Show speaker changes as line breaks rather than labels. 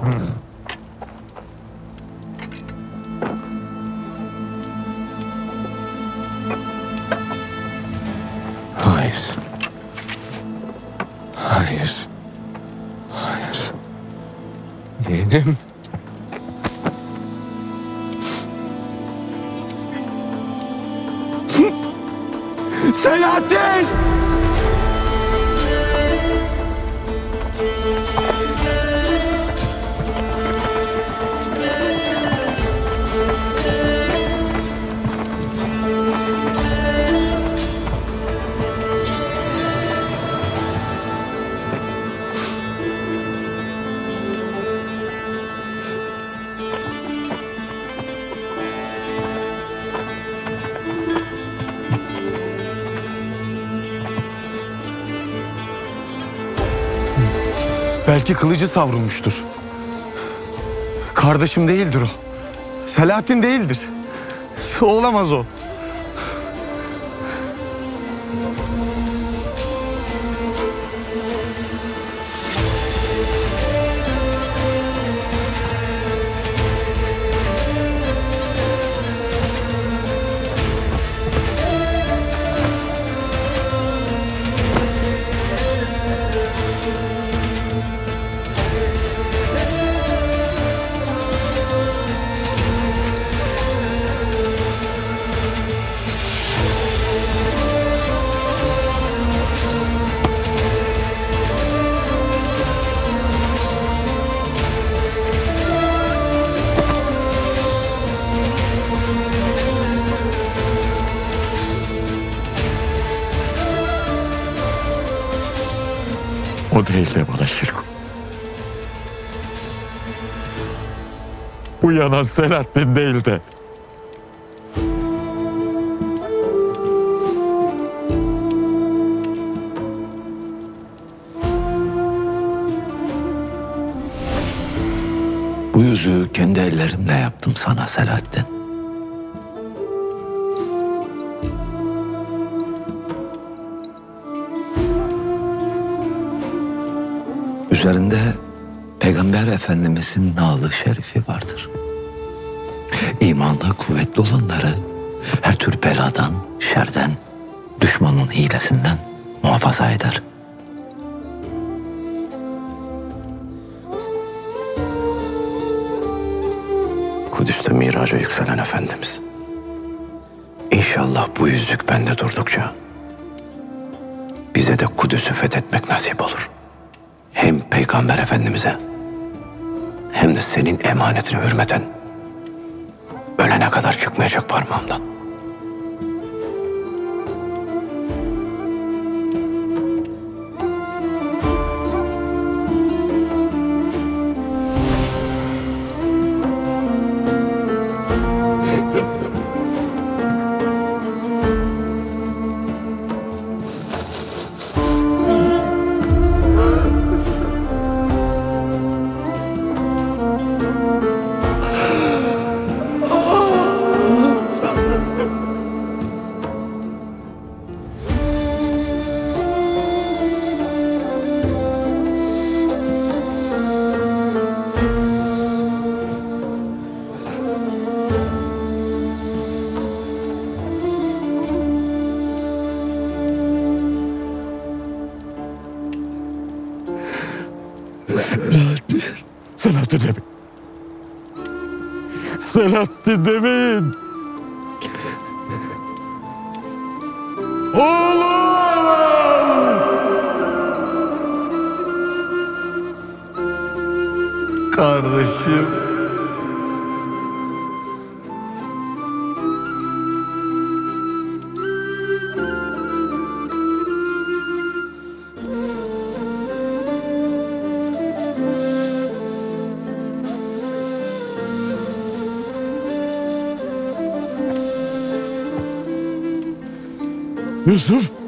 Hayır. Hayır. Hayır. Yeğenim. Selahattin! Belki kılıcı savrulmuştur. Kardeşim değildir o. Selahattin değildir. Olamaz o. O değil de bana şirk. Bu yanan Selahattin değil de.
Bu yüzüğü kendi ellerimle yaptım sana Selahattin. Üzerinde Peygamber Efendimizin nalı şerifi vardır. İmanı kuvvetli olanları her tür beladan, şerden, düşmanın hilesinden muhafaza eder. Kudüs'te miraca yükselen Efendimiz. İnşallah bu yüzük bende durdukça bize de Kudüs'ü fethetmek nasip olur. Hem Peygamber Efendimiz'e hem de senin emanetine hürmeten ölene kadar çıkmayacak parmağımdan.
Selahattin demeyin. Selahattin demeyin. Oğlum! Kardeşim. Yusuf.